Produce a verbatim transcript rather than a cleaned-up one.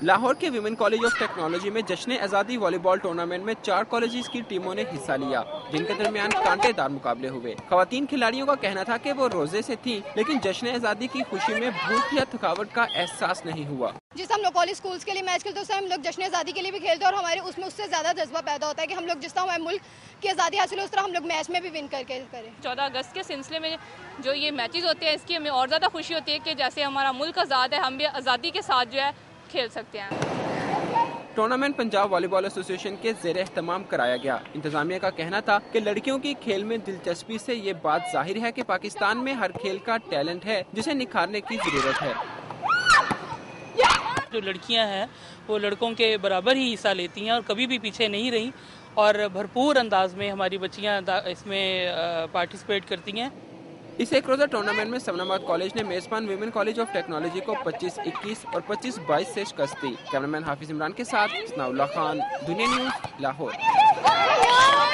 لاہور کے women college of technology میں جشن آزادی والی بال ٹورنامنٹ میں چار کالجز کی ٹیموں نے حصہ لیا، جن کے درمیان کانٹے دار مقابلے ہوئے۔ خواتین کھلاڑیوں کا کہنا تھا کہ وہ روزے سے تھیں، لیکن جشن آزادی کی خوشی میں بھوک یا تھکاوٹ کا احساس نہیں ہوا۔ جس ہم لوگ کالج اسکولس کے لیے میچ کھیلتے ہیں، اس سے ہم لوگ جشن آزادی کے لیے بھی کھیلتے ہیں، اور ہمارے اس میں اس سے زیادہ جذبہ پیدا ہوتا ہے کہ ہم لوگ جس طرح ہمارے ملک کی آزادی حاصل ہو، اس طرح ہم لوگ میچ میں بھی ون کر کے کریں۔ چودہ اگست کے سلسلے میں جو یہ میچز ہوتے ہیں، اس کی ہمیں اور زیادہ خوشی ہوتی ہے کہ جیسے ہمارا ملک آزاد ہے، ہم بھی آزادی کے ساتھ جو ہے کھیل سکتے ہیں۔ ٹورنامنٹ پنجاب والی بال ایسوسی ایشن کے زیر اہتمام کرایا گیا۔ انتظامیہ کا کہنا تھا کہ لڑکیوں کی کھیل میں دلچسپی سے یہ بات ظاہر ہے کہ پاکستان میں ہر کھیل کا ٹیلنٹ ہے جسے نکھارنے کی ضرورت ہے۔ جو لڑکیاں ہیں وہ لڑکوں کے برابر ہی حصہ لیتی ہیں اور کبھی بھی پیچھے نہیں رہیں، اور بھرپور انداز میں ہماری بچیاں اس میں پارٹیسپیٹ کرتی ہیں۔ اس ایک روزہ ٹورنامنٹ میں سمن آباد کالج نے میزبان ویمن کالج آف ٹیکنالوجی کو پچیس اکیس اور پچیس بائیس سے شکست دی۔ کیمرامین حافظ عمران کے ساتھ ثناء اللہ خان، دنیا نیوز، لاہور۔